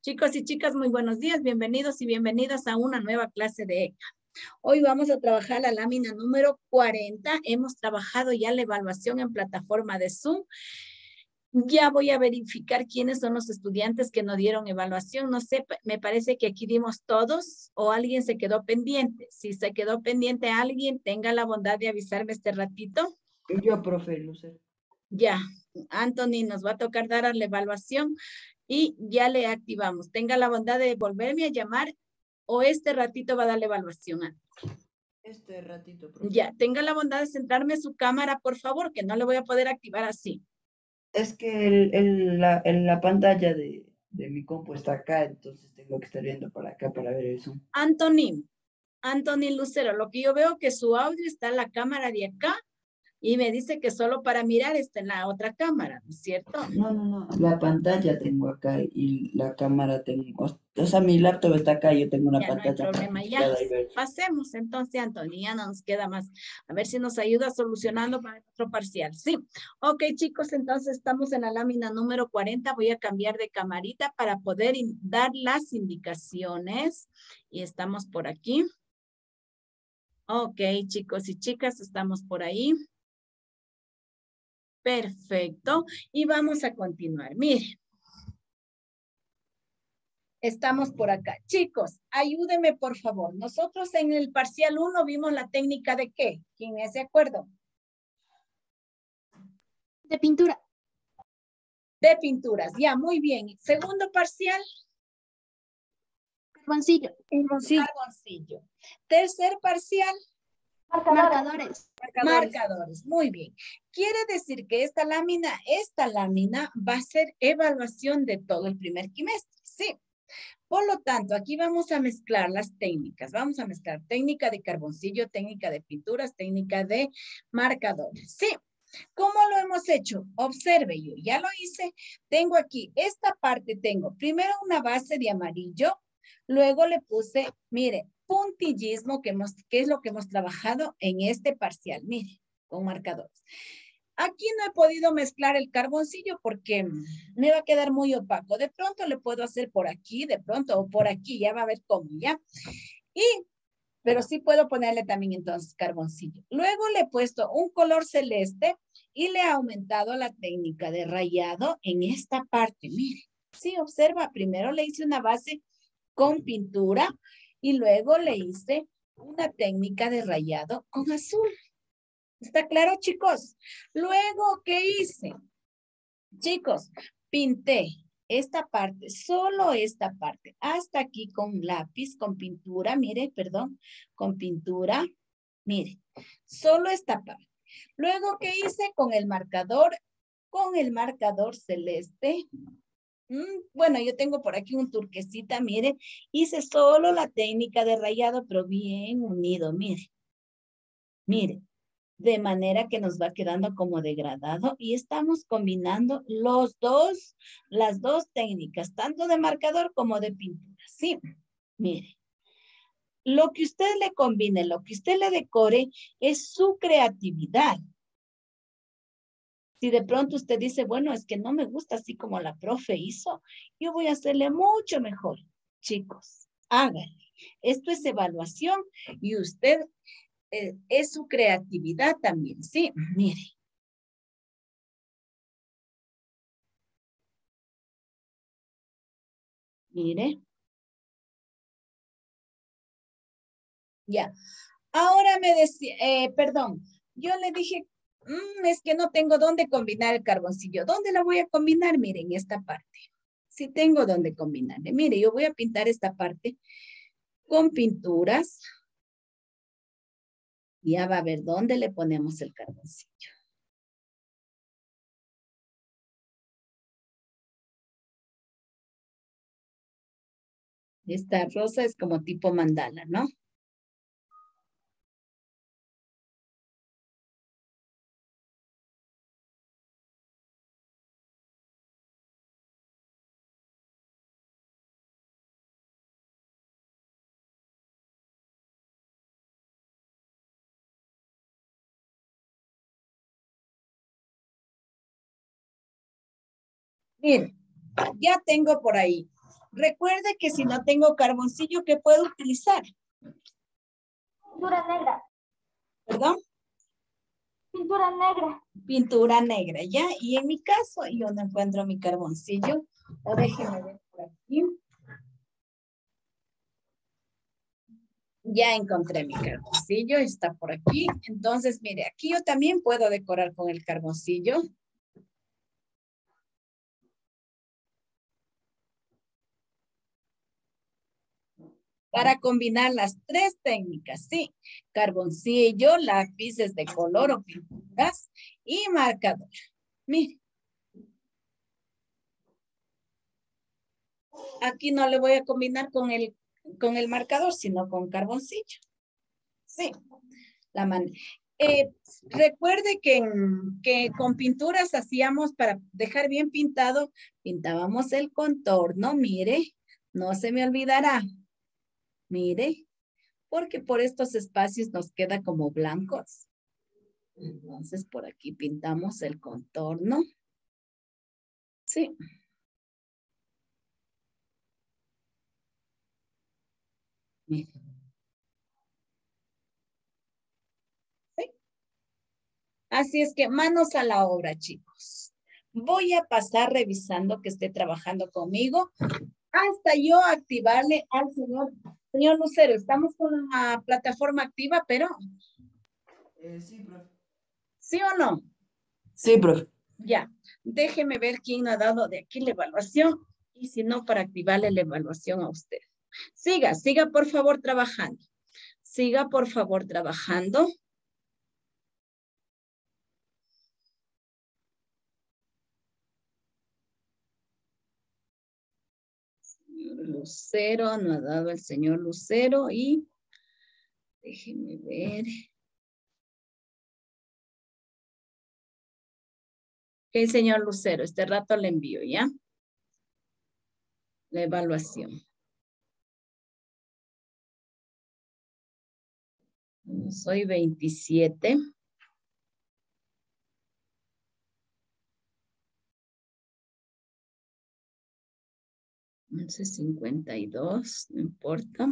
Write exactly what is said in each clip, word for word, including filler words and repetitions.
Chicos y chicas, muy buenos días, bienvenidos y bienvenidas a una nueva clase de E C A. Hoy vamos a trabajar la lámina número cuarenta. Hemos trabajado ya la evaluación en plataforma de Zoom. Ya voy a verificar quiénes son los estudiantes que no dieron evaluación. No sé, me parece que aquí dimos todos o alguien se quedó pendiente. Si se quedó pendiente alguien, tenga la bondad de avisarme este ratito. Yo, profe Lucero. Ya, Anthony, nos va a tocar dar la evaluación y ya le activamos. Tenga la bondad de volverme a llamar o este ratito va a dar la evaluación. Este ratito, profe. Ya, tenga la bondad de centrarme su cámara, por favor, que no le voy a poder activar así. Es que el, el, la, el- la pantalla de, de mi compu está acá, entonces tengo que estar viendo para acá para ver el Zoom. Anthony, Anthony Lucero, lo que yo veo que su audio está en la cámara de acá y me dice que solo para mirar está en la otra cámara, ¿no es cierto? No, no, no, la pantalla tengo acá y la cámara tengo, o, o sea, mi laptop está acá y yo tengo una Ya no hay pantalla acá problema, ya. configurada y ver. Pasemos entonces, Anthony, ya no nos queda más. A ver si nos ayuda solucionando para nuestro parcial. Sí. Ok, chicos, entonces estamos en la lámina número cuarenta. Voy a cambiar de camarita para poder dar las indicaciones. Y estamos por aquí. Ok, chicos y chicas, estamos por ahí. Perfecto. Y vamos a continuar. Miren. Estamos por acá. Chicos, ayúdenme por favor. Nosotros en el parcial uno vimos la técnica de ¿qué? ¿Quién es de acuerdo? De pintura. De pinturas. Ya, muy bien. Segundo parcial. Carboncillo. Carboncillo. Carboncillo. Tercer parcial. Marcadores. Marcadores. Marcadores. Muy bien. Quiere decir que esta lámina, esta lámina va a ser evaluación de todo el primer trimestre. Sí. Por lo tanto, aquí vamos a mezclar las técnicas. Vamos a mezclar técnica de carboncillo, técnica de pinturas, técnica de marcadores. Sí. ¿Cómo lo hemos hecho? Observe, yo ya lo hice. Tengo aquí, esta parte tengo primero una base de amarillo, luego le puse, mire, puntillismo, que, hemos, que es lo que hemos trabajado en este parcial. Mire, con marcadores. Aquí no he podido mezclar el carboncillo porque me va a quedar muy opaco. De pronto le puedo hacer por aquí, de pronto, o por aquí, ya va a ver cómo, ¿ya? Y, pero sí puedo ponerle también entonces carboncillo. Luego le he puesto un color celeste y le he aumentado la técnica de rayado en esta parte. Mire, sí, observa, primero le hice una base con pintura y luego le hice una técnica de rayado con azul. ¿Está claro, chicos? Luego, ¿qué hice? Chicos, pinté esta parte, solo esta parte, hasta aquí con lápiz, con pintura, mire, perdón, con pintura, mire, solo esta parte. Luego, ¿qué hice? Con el marcador, con el marcador celeste. Mm, bueno, yo tengo por aquí un turquesita, mire, hice solo la técnica de rayado, pero bien unido, mire, mire. De manera que nos va quedando como degradado y estamos combinando los dos, las dos técnicas, tanto de marcador como de pintura. Sí, mire. Lo que usted le combine, lo que usted le decore es su creatividad. Si de pronto usted dice, bueno, es que no me gusta así como la profe hizo, yo voy a hacerle mucho mejor. Chicos, háganle. Esto es evaluación y usted eh, es su creatividad también. Sí, mire. Mire. Ya. Ahora me decía, eh, perdón, yo le dije, mmm, es que no tengo dónde combinar el carboncillo. ¿Dónde la voy a combinar? Miren, esta parte. Sí tengo dónde combinarle. Mire, yo voy a pintar esta parte con pinturas. Ya va a ver dónde le ponemos el carboncillo. Esta rosa es como tipo mandala, ¿no? Miren, ya tengo por ahí. Recuerde que si no tengo carboncillo, ¿qué puedo utilizar? Pintura negra. ¿Perdón? Pintura negra. Pintura negra, ¿ya? Y en mi caso, yo no encuentro mi carboncillo. O déjeme ver por aquí. Ya encontré mi carboncillo, está por aquí. Entonces, mire, aquí yo también puedo decorar con el carboncillo. Para combinar las tres técnicas, sí. Carboncillo, lápices de color o pinturas y marcador. Mire. Aquí no le voy a combinar con el, con el marcador, sino con carboncillo. Sí. La man eh, recuerde que, en, que con pinturas hacíamos para dejar bien pintado, pintábamos el contorno, mire, no se me olvidará. Mire, porque por estos espacios nos queda como blancos. Entonces, por aquí pintamos el contorno. Sí. Mire. Sí. Así es que manos a la obra, chicos. Voy a pasar revisando que esté trabajando conmigo hasta yo activarle al señor, señor Lucero. Estamos con la plataforma activa, pero... Eh, sí, profe. ¿Sí o no? Sí, profe. Ya, déjeme ver quién ha dado de aquí la evaluación y si no, para activarle la evaluación a usted. Siga, siga por favor trabajando. Siga por favor trabajando. Lucero, no ha dado el señor Lucero y déjeme ver. Ok, señor Lucero, este rato le envío, ¿ya? La evaluación. Soy veintisiete. once cincuenta y dos, no importa.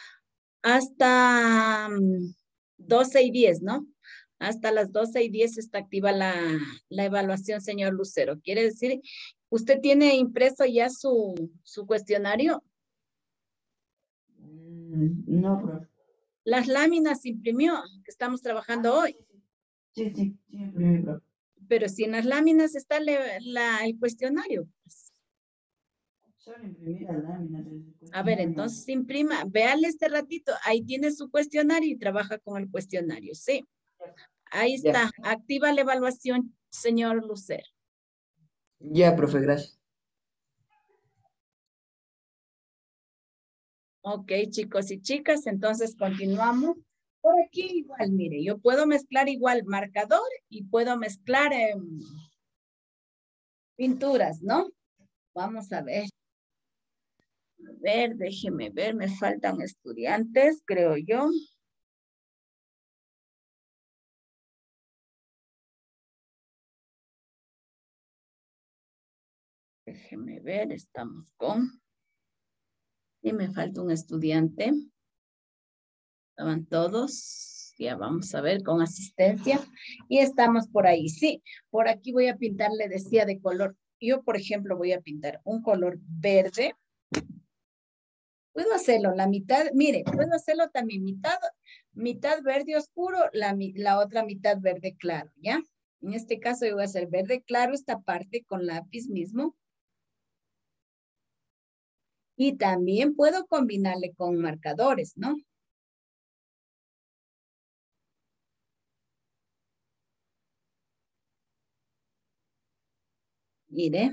Hasta um, doce y diez, ¿no? Hasta las doce y diez está activa la, la evaluación, señor Lucero. ¿Quiere decir, usted tiene impreso ya su, su cuestionario? Mm, no, profe. Las láminas imprimió, que estamos trabajando hoy. Sí, sí, sí, imprimí, profe. Pero si en las láminas está le, la, el cuestionario. Pues. Solo imprimir las láminas. A ver, entonces imprima, véale este ratito, ahí tiene su cuestionario y trabaja con el cuestionario, sí. Ahí está, Ya. activa la evaluación, señor Lucero. Ya, profe, gracias. Ok, chicos y chicas, entonces continuamos. Por aquí igual, mire, yo puedo mezclar igual marcador y puedo mezclar eh, pinturas, ¿no? Vamos a ver. A ver, déjeme ver, me faltan estudiantes, creo yo. Déjeme ver, estamos con... Y me falta un estudiante. Estaban todos. Ya vamos a ver con asistencia. Y estamos por ahí. Sí, por aquí voy a pintar, le decía, de color. Yo, por ejemplo, voy a pintar un color verde. Puedo hacerlo la mitad, mire, puedo hacerlo también mitad, mitad verde oscuro, la, la otra mitad verde claro, ¿ya? En este caso yo voy a hacer verde claro esta parte con lápiz mismo. Y también puedo combinarle con marcadores, ¿no? Mire.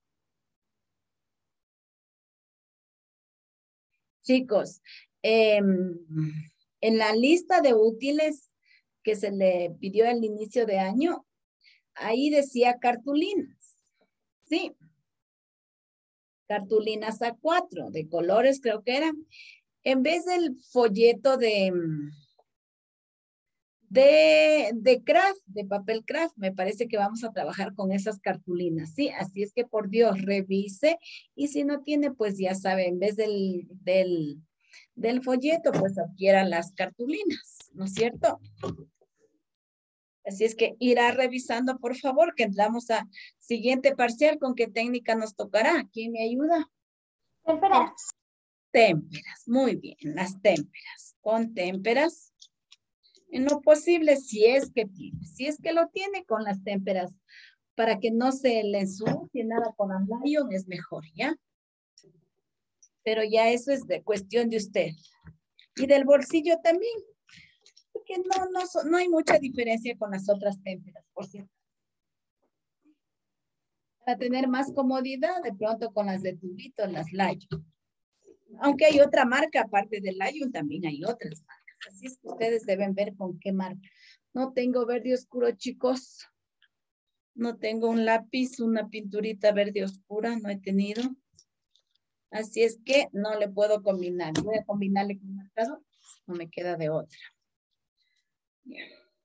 Chicos, eh, en la lista de útiles que se le pidió al inicio de año, ahí decía cartulinas, ¿sí? Cartulinas A cuatro, de colores creo que eran. En vez del folleto de, De, de craft, de papel craft, me parece que vamos a trabajar con esas cartulinas, ¿sí? Así es que por Dios, revise y si no tiene, pues ya sabe, en vez del, del, del folleto, pues adquiera las cartulinas, ¿no es cierto? Así es que irá revisando, por favor, que entramos a siguiente parcial. ¿Con qué técnica nos tocará? ¿Quién me ayuda? Témperas. Témperas, muy bien, las témperas. Con témperas. En lo posible, si es que tiene, si es que lo tiene con las témperas, para que no se le ensucie nada con Amlion, es mejor, ¿ya? Pero ya eso es de cuestión de usted. Y del bolsillo también. Porque no, no, so- no hay mucha diferencia con las otras témperas, por cierto. Para tener más comodidad, de pronto con las de tubito, las Lion. Aunque hay otra marca, aparte del Lion, también hay otras marcas. Así es que ustedes deben ver con qué marca. No tengo verde oscuro, chicos. No tengo un lápiz, una pinturita verde oscura, no he tenido. Así es que no le puedo combinar. Voy a combinarle con un marcador. No me queda de otra. Ya.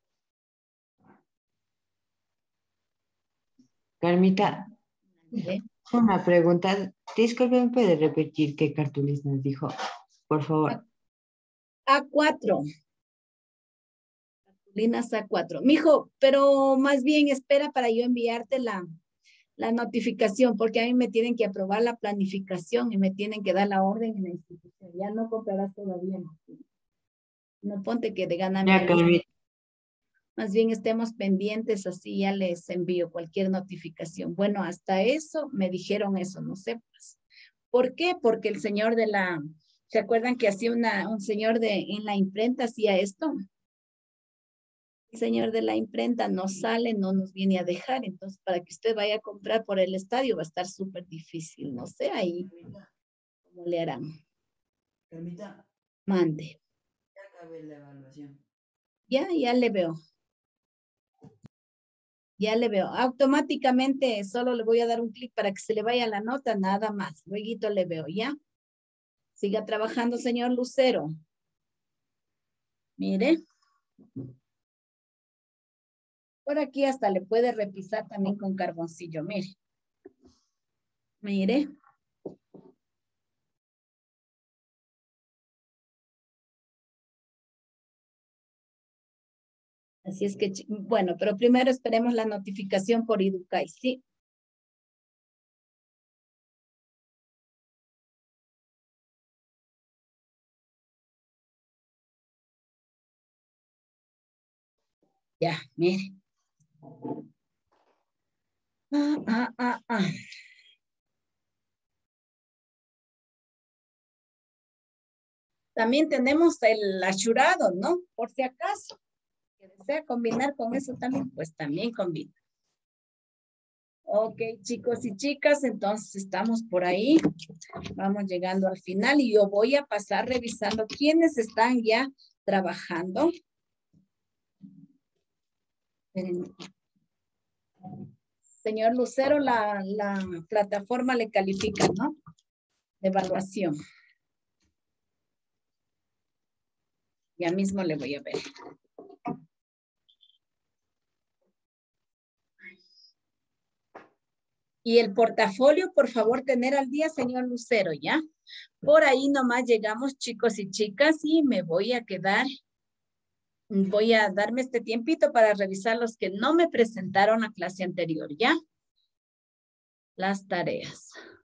Carmita, ¿Eh? una pregunta. Disculpe, ¿me puede repetir qué cartulis nos dijo? Por favor. A cuatro. Cartulinas A cuatro. Mijo, pero más bien espera para yo enviarte la, la notificación, porque a mí me tienen que aprobar la planificación y me tienen que dar la orden en la institución. Ya no comprarás todavía. No, no ponte que de gana Ya, me Carmita. Más bien estemos pendientes, así ya les envío cualquier notificación. Bueno, hasta eso me dijeron eso, no sé. Pues. ¿Por qué? Porque el señor de la, ¿se acuerdan que hacía una, un señor de, en la imprenta hacía esto? El señor de la imprenta no sale, no nos viene a dejar, entonces para que usted vaya a comprar por el estadio va a estar súper difícil, no sé ahí cómo le harán. Carmita, Mande. ya acabé la evaluación. Ya, ya le veo. Ya le veo. Automáticamente solo le voy a dar un clic para que se le vaya la nota, nada más. Luego le veo, ¿ya? Siga trabajando, señor Lucero. Mire. Por aquí hasta le puede repisar también con carboncillo, mire. Mire. Así es que, bueno, pero primero esperemos la notificación por Educay, ¿sí? Ya, mire. Ah, ah, ah, ah. También tenemos el achurado, ¿no? Por si acaso. Que desea combinar con eso también, pues también combina. Ok, chicos y chicas, entonces estamos por ahí. Vamos llegando al final y yo voy a pasar revisando quiénes están ya trabajando. Señor Lucero, la, la plataforma le califica, ¿no? De evaluación. Ya mismo le voy a ver. Y el portafolio, por favor, tener al día, señor Lucero, ¿ya? Por ahí nomás llegamos, chicos y chicas, y me voy a quedar, voy a darme este tiempito para revisar los que no me presentaron a clase anterior, ¿ya? Las tareas.